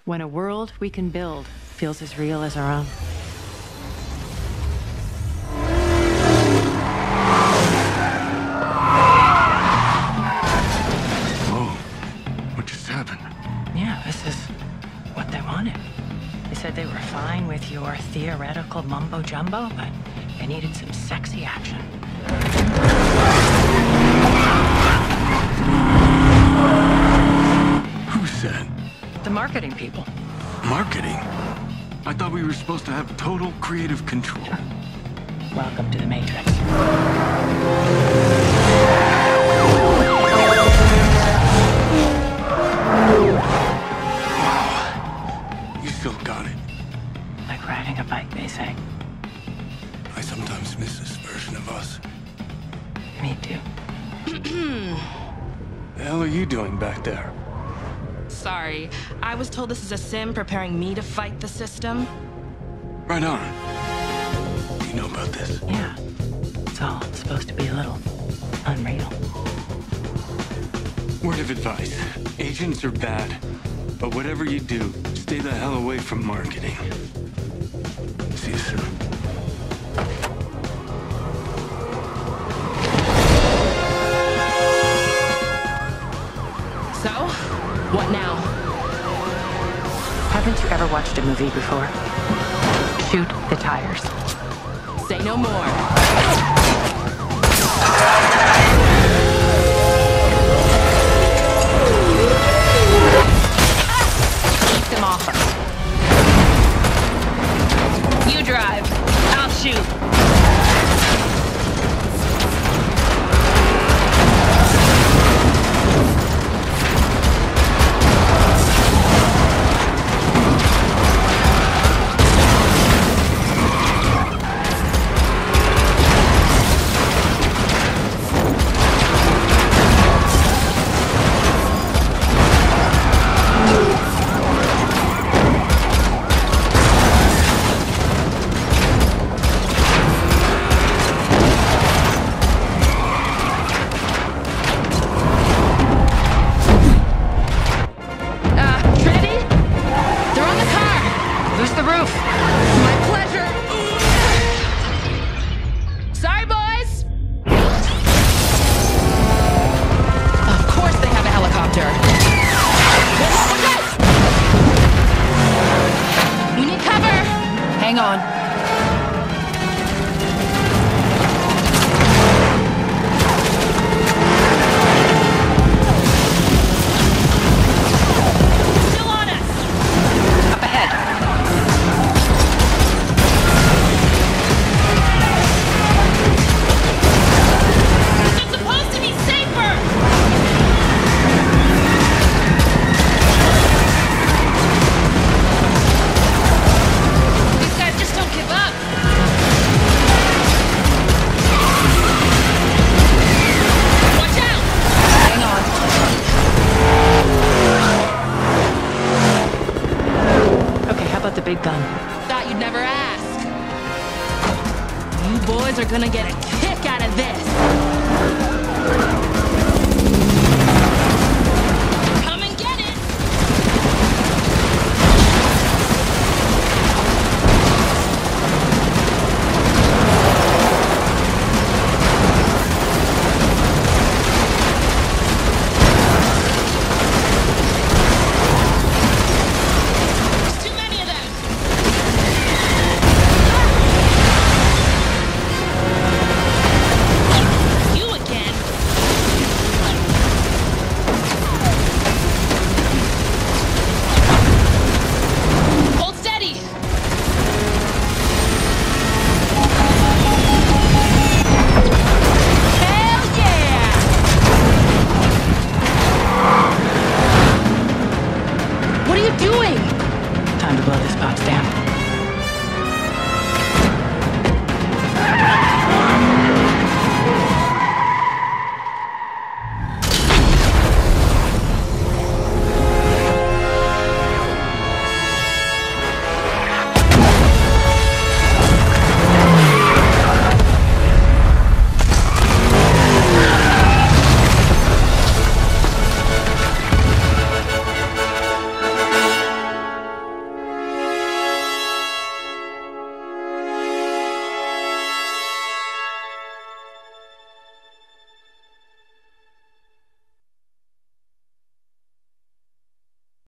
When a world we can build feels as real as our own. Whoa. What just happened? Yeah, this is what they wanted. They said they were fine with your theoretical mumbo-jumbo, but they needed some sexy action. Who said? The marketing people. Marketing? I thought we were supposed to have total creative control. Welcome to the Matrix. Wow. You still got it. Like riding a bike, they say. I sometimes miss this version of us. Me too. The hell are you doing back there? Sorry, I was told this is a sim preparing me to fight the system. Right on. You know about this? Yeah. It's all supposed to be a little unreal. Word of advice. Agents are bad. But whatever you do, stay the hell away from marketing. See you soon. So, what now? Haven't you ever watched a movie before? Shoot the tires. Say no more. Keep them off us. You drive. I'll shoot. Hang on. Still on us! Up ahead. It's supposed to be safer! The big gun. Thought you'd never ask. You boys are gonna get a kick out of this. Come and get it. Time to blow this box down.